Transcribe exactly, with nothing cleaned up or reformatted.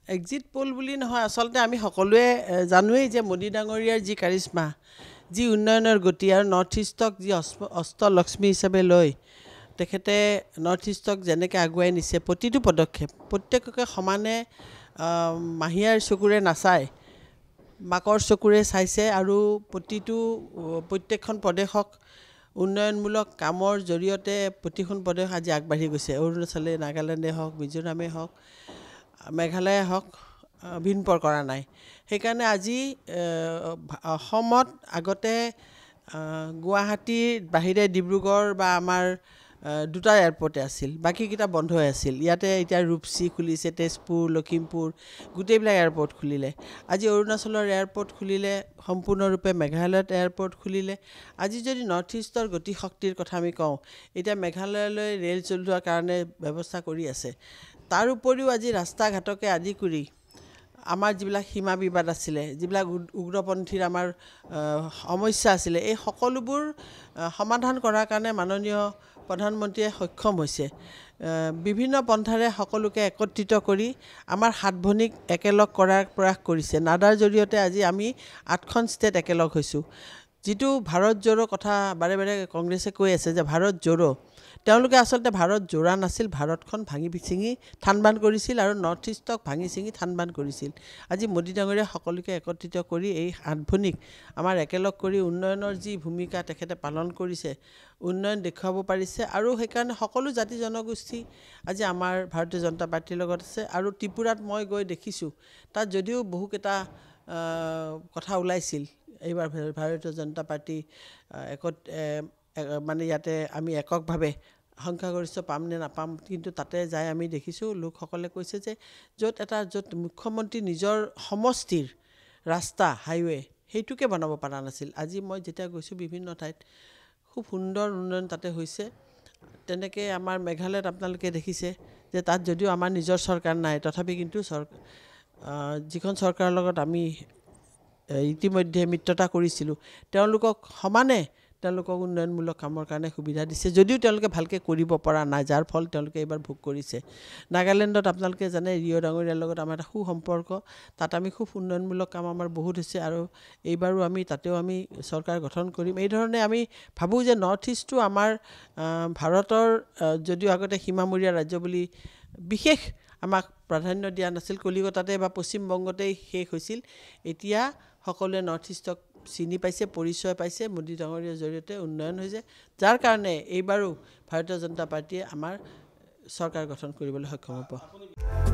Exit pole বুলি নহয়, আচলতে আমি সকলোৱে জানোৱেই যে মোদী ডাঙৰীয়াৰ যি কাৰিশ্মা, যি উন্নয়নৰ গতি আৰু নৰ্থ ইষ্টক যি অষ্টলক্ষ্মী হিচাপে লৈ তেখেতে নৰ্থ ইষ্টক যেনেকৈ আগুৱাই নিছে, প্ৰতিটো পদক্ষেপ প্ৰত্যেককে সমানে মাহীয়াৰ চকুৰে নাচায়, মাকৰ চকুৰে চাইছে আৰু প্ৰতিটো প্ৰত্যেকখন প্ৰদেশক উন্নয়নমূলক কামৰ জৰিয়তে প্ৰতিখন প্ৰদেশ আজি আগবাঢ়ি গৈছে। অৰুণাচলে, নাগালেণ্ডে হওক, মিজোৰামে হওক, মেঘালয়ে হওক, ভিনপৰ কৰা নাই। সেইকাৰণে আজি অসমত আগতে গুৱাহাটীৰ বাহিৰে ডিব্ৰুগড় বা আমাৰ দুটা এয়াৰপৰ্টে আছিল, বাকীকেইটা বন্ধ হৈ আছিল। ইয়াতে এতিয়া ৰূপসী খুলিছে, তেজপুৰ, লখিমপুৰ, গোটেইবিলাক এয়াৰপৰ্ট খুলিলে। আজি অৰুণাচলৰ এয়াৰপৰ্ট খুলিলে, সম্পূৰ্ণৰূপে মেঘালয়ত এয়াৰপৰ্ট খুলিলে। আজি যদি নৰ্থ ইষ্টৰ গতিশক্তিৰ কথা আমি কওঁ, এতিয়া মেঘালয়লৈ ৰেল চলোৱাৰ কাৰণে ব্যৱস্থা কৰি আছে। তাৰ উপৰিও আজি ৰাস্তা ঘাটকে আদি কৰি আমাৰ যিবিলাক সীমা বিবাদ আছিলে, যিবিলাক উগ্ৰপন্থীৰ আমাৰ সমস্যা আছিলে, এই সকলোবোৰ সমাধান কৰাৰ কাৰণে মাননীয় প্ৰধানমন্ত্ৰীয়ে সক্ষম হৈছে। বিভিন্ন পন্থাৰে সকলোকে একত্ৰিত কৰি আমাৰ সাত ভনীক একেলগ কৰাৰ প্ৰয়াস কৰিছে। নাডাৰ জৰিয়তে আজি আমি আঠখন ষ্টেট একেলগ হৈছোঁ। যিটো ভাৰত জোড়ো কথা বাৰে বাৰে কংগ্ৰেছে কৈ আছে যে ভাৰত জোড়ো, তেওঁলোকে আচলতে ভাৰত জোৰা নাছিল, ভাৰতখন ভাঙি চিঙি থান-বান কৰিছিল আৰু নৰ্থ ইষ্টক ভাঙি চিঙি থান-বান কৰিছিল। আজি মোদী ডাঙৰীয়াই সকলোকে একত্ৰিত কৰি এই আঠ ভনীক আমাৰ একেলগ কৰি উন্নয়নৰ যি ভূমিকা তেখেতে পালন কৰিছে, উন্নয়ন দেখুৱাব পাৰিছে আৰু সেইকাৰণে সকলো জাতি জনগোষ্ঠী আজি আমাৰ ভাৰতীয় জনতা পাৰ্টীৰ লগত আছে। আৰু ত্ৰিপুৰাত মই গৈ দেখিছোঁ, তাত যদিও বহুকেইটা কথা ওলাইছিল, এইবাৰ ভাৰতীয় জনতা পাৰ্টি একত মানে ইয়াতে আমি এককভাৱে সংখ্যাগৰিষ্ঠ পাম নে নাপাম, কিন্তু তাতে যাই আমি দেখিছোঁ লোকসকলে কৈছে যে য'ত এটা য'ত মুখ্যমন্ত্ৰী নিজৰ সমষ্টিৰ ৰাস্তা হাইৱে সেইটোকে বনাব পৰা নাছিল, আজি মই যেতিয়া গৈছোঁ বিভিন্ন ঠাইত খুব সুন্দৰ উন্নয়ন তাতে হৈছে। তেনেকৈ আমাৰ মেঘালয়ত আপোনালোকে দেখিছে যে তাত যদিও আমাৰ নিজৰ চৰকাৰ নাই, তথাপি কিন্তু চৰ যিখন চৰকাৰৰ লগত আমি ইতিমধ্যে মিত্ৰতা কৰিছিলোঁ, তেওঁলোকক সমানে তেওঁলোকক উন্নয়নমূলক কামৰ কাৰণে সুবিধা দিছে, যদিও তেওঁলোকে ভালকৈ কৰিব পৰা নাই, যাৰ ফল তেওঁলোকে এইবাৰ ভোগ কৰিছে। নাগালেণ্ডত আপোনালোকে জানে ৰিঅ' ডাঙৰীয়াৰ লগত আমাৰ এটা সুসম্পৰ্ক, তাত আমি খুব উন্নয়নমূলক কাম আমাৰ বহুত হৈছে আৰু এইবাৰো আমি তাতেও আমি চৰকাৰ গঠন কৰিম। এই ধৰণে আমি ভাবোঁ যে নৰ্থ ইষ্টটো আমাৰ ভাৰতৰ যদিও আগতে সীমামূৰীয়া ৰাজ্য বুলি বিশেষ আমাক প্ৰাধান্য দিয়া নাছিল, কলিকতাতে বা পশ্চিমবংগতেই শেষ হৈছিল, এতিয়া সকলোৱে নৰ্থ ইষ্টক চিনি পাইছে, পৰিচয় পাইছে, মোদী ডাঙৰীয়াৰ জৰিয়তে উন্নয়ন হৈছে, যাৰ কাৰণে এইবাৰো ভাৰতীয় জনতা পাৰ্টীয়ে আমাৰ চৰকাৰ গঠন কৰিবলৈ সক্ষম হ'ব।